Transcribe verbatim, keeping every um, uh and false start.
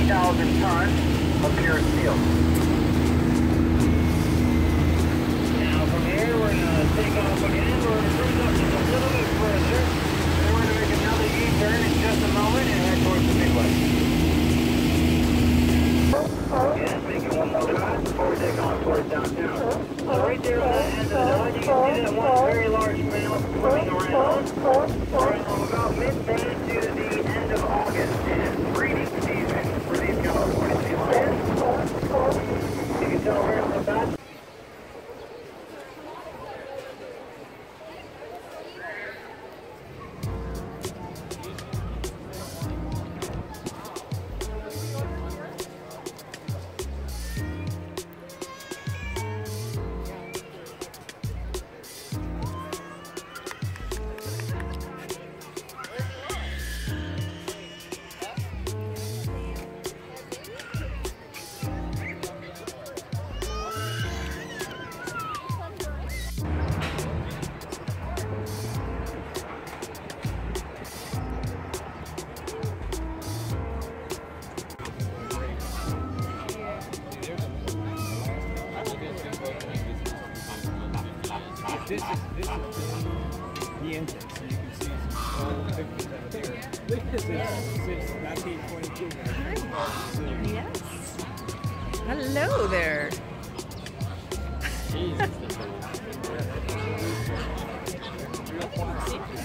thousand tons of pure steel. Now from here we're going to take off again. We're going to cruise up just a little bit further. Then we're going to make another U-turn in just a moment and head towards the midway. Yes, making one more cut before we take off towards downtown. So right there on that end of the dodge, you can see that one very large male swimming around. We're about mid-May to the end of August and breeding season for these California sea lions. You can tell right off the bat. This is, this is the engine, so you can see all the pictures that are there. This is since nineteen twenty-two. Yes. Hello there. Jesus.